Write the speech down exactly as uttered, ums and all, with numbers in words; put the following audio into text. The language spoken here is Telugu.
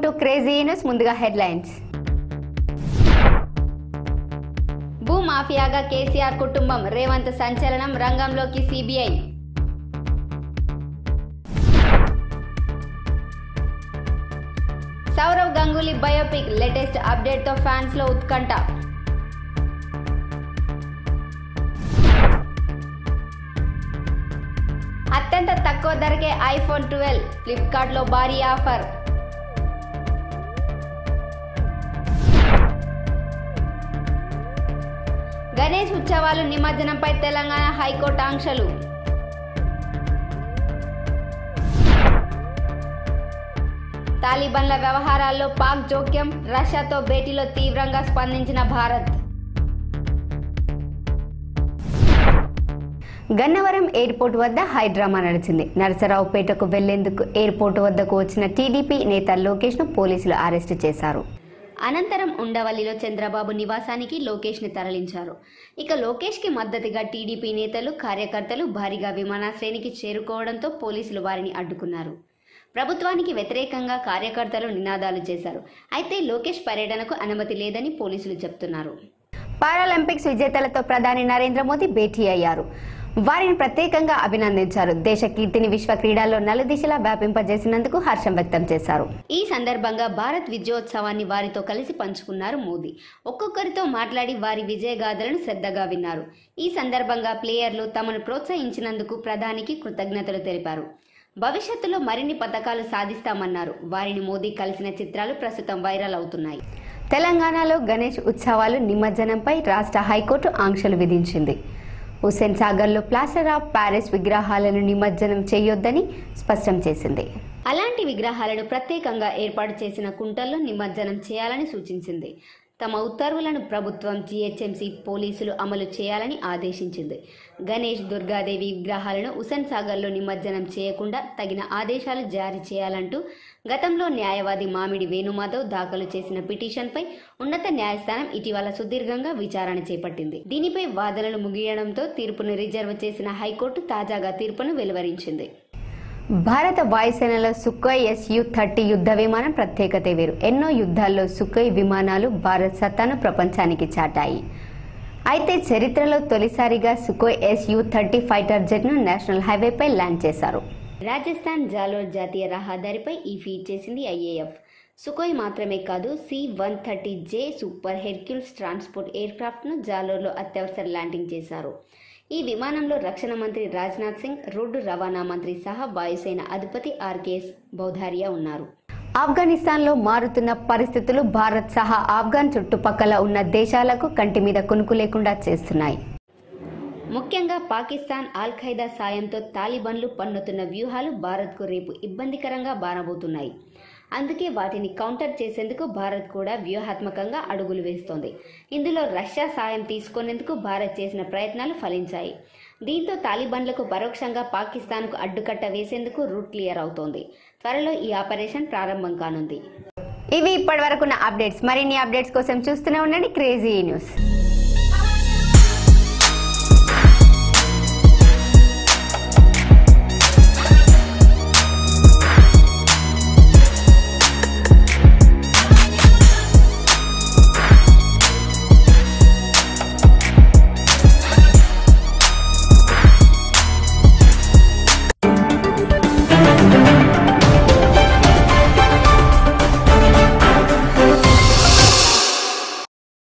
To crazy news. ముందుగా హెడ్లైన్స్. భూ మాఫియాగా కేసీఆర్ కుటుంబం, రేవంత్ సంచలనం, రంగంలోకి CBI. Sourav Ganguly biopic latest update తో ఫ్యాన్స్ లో ఉత్కంఠ. అత్యంత తక్కువ ధరకే ఐఫోన్ ట్వెల్వ్, ఫ్లిప్కార్ట్ లో భారీ ఆఫర్. గణేష్ ఉత్సవాలు నిమజ్జనంపై తెలంగాణ హైకోర్టు ఆంక్షలు. తాలిబాన్ల వ్యవహారాల్లో పాక్ జోక్యం, రష్యాతో భేటీలో తీవ్రంగా స్పందించిన భారత్. గన్నవరం ఎయిర్పోర్ట్ వద్ద హైడ్రామా నడిచింది. నరసరావుపేటకు వెళ్లేందుకు ఎయిర్పోర్ట్ వద్దకు వచ్చిన టీడీపీ నేత లోకేష్ ను పోలీసులు అరెస్టు చేశారు. అనంతరం ఉండవల్లిలో చంద్రబాబు నివాసానికి లోకేష్ ని తరలించారు. ఇక లోకేష్ కి మద్దతుగా టీడీపీ నేతలు, కార్యకర్తలు భారీగా విమానాశ్రయానికి చేరుకోవడంతో పోలీసులు వారిని అడ్డుకున్నారు. ప్రభుత్వానికి వ్యతిరేకంగా కార్యకర్తలు నినాదాలు చేశారు. అయితే లోకేష్ పర్యటనకు అనుమతి లేదని పోలీసులు చెప్తున్నారు. పారాలింపిక్స్ విజేతలతో ప్రధాని నరేంద్ర మోదీ భేటీ అయ్యారు. వారిని ప్రత్యేకంగా అభినందించారు. దేశ కీర్తిని విశ్వ క్రీడల్లో నలుదిశలా వ్యాపింపజేసినందుకు హర్షం వ్యక్తం చేశారు. ఈ సందర్భంగా భారత్ విజయోత్సవాన్ని వారితో కలిసి పంచుకున్నారు మోదీ. ఒక్కొక్కరితో మాట్లాడి వారి విజయగాథలను శ్రద్ధగా విన్నారు. ఈ సందర్భంగా ప్లేయర్లు తమను ప్రోత్సహించినందుకు ప్రధానికి కృతజ్ఞతలు తెలిపారు. భవిష్యత్తులో మరిన్ని పథకాలు సాధిస్తామన్నారు. వారిని మోదీ కలిసిన చిత్రాలు ప్రస్తుతం వైరల్ అవుతున్నాయి. తెలంగాణలో గణేష్ ఉత్సవాలు నిమజ్జనంపై రాష్ట్ర హైకోర్టు ఆంక్షలు విధించింది. హుస్సేన్ సాగర్లో ప్లాస్టర్ ఆఫ్ ప్యారిస్ విగ్రహాలను నిమజ్జనం చేయొద్దని స్పష్టం చేసింది. అలాంటి విగ్రహాలను ప్రత్యేకంగా ఏర్పాటు చేసిన కుంటల్లో నిమజ్జనం చేయాలని సూచించింది. తమ ఉత్తర్వులను ప్రభుత్వం, జీహెచ్ఎంసీ పోలీసులు అమలు చేయాలని ఆదేశించింది. గణేష్, దుర్గాదేవి విగ్రహాలను హుస్సేన్ సాగర్లో నిమజ్జనం చేయకుండా తగిన ఆదేశాలు జారీ చేయాలంటూ గతంలో న్యాయవాది మామిడి వేణుమాధవ్ దాఖలు చేసిన పిటిషన్పై ఉన్నత న్యాయస్థానం ఇటీవల సుదీర్ఘంగా విచారణ చేపట్టింది. దీనిపై వాదనలు ముగియడంతో తీర్పును రిజర్వ్ చేసిన హైకోర్టు తాజాగా తీర్పును వెలువరించింది. భారత వాయుసేనలో సుఖోయ్ ఎస్ యు థర్టీ యుద్ధ విమానం ప్రత్యేకత వేరు. ఎన్నో యుద్ధాల్లో సుఖోయ్ విమానాలు భారత్ సత్తాను ప్రపంచానికి చాటాయి. అయితే చరిత్రలో తొలిసారిగా Sukhoi S U thirty fighter jet ను నేషనల్ హైవేపై ల్యాండ్ చేశారు. రాజస్థాన్ జాలోర్ జాతీయ రహదారిపై ఈ ఫీట్ చేసింది ఐఏఎఫ్. సుఖోయ్ మాత్రమే కాదు, C one thirty J super Hercules transport aircraft ను జాలోర్లో అత్యవసర ల్యాండింగ్ చేశారు. ఈ విమానంలో రక్షణ మంత్రి రాజ్నాథ్ సింగ్, రోడ్డు రవాణా మంత్రి సహా వాయుసేన అధిపతి ఆర్కేఎస్ భౌధారియా ఉన్నారు. ఆఫ్ఘనిస్తాన్లో మారుతున్న పరిస్థితులు భారత్ సహా ఆఫ్ఘన్ చుట్టుపక్కల ఉన్న దేశాలకు కంటి మీద కునుకు లేకుండా చేస్తున్నాయి. ముఖ్యంగా పాకిస్తాన్, అల్ ఖైదా సాయంతో తాలిబాన్లు పన్నుతున్న వ్యూహాలు భారత్కు రేపు ఇబ్బందికరంగా మారబోతున్నాయి. అందుకే వాటిని కౌంటర్ చేసేందుకు భారత్ కూడా వ్యూహాత్మకంగా అడుగులు వేస్తోంది. ఇందులో రష్యా సాయం తీసుకునేందుకు భారత్ చేసిన ప్రయత్నాలు ఫలించాయి. దీంతో తాలిబాన్లకు పరోక్షంగా పాకిస్తాన్కు అడ్డుకట్ట వేసేందుకు రూట్ క్లియర్ అవుతోంది. త్వరలో ఈ ఆపరేషన్ ప్రారంభం కానుంది. ఇవి ఇప్పటి వరకున్న అప్డేట్స్. మరిన్ని అప్డేట్స్ కోసం చూస్తూనే ఉండండి క్రేజీ న్యూస్.